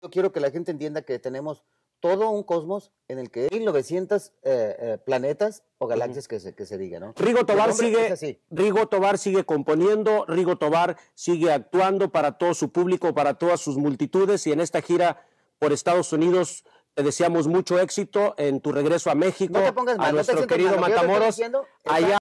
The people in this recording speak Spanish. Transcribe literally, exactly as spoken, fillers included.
quiero que la gente entienda que tenemos todo un cosmos en el que hay mil novecientos eh, eh, planetas o galaxias uh-huh. que, se, que se diga, ¿no? Rigo Tobar sigue, Rigo Tobar sigue componiendo, Rigo Tobar sigue actuando para todo su público, para todas sus multitudes, y en esta gira por Estados Unidos te deseamos mucho éxito en tu regreso a México, no te pongas mal, a nuestro no te querido mal, Matamoros. Allá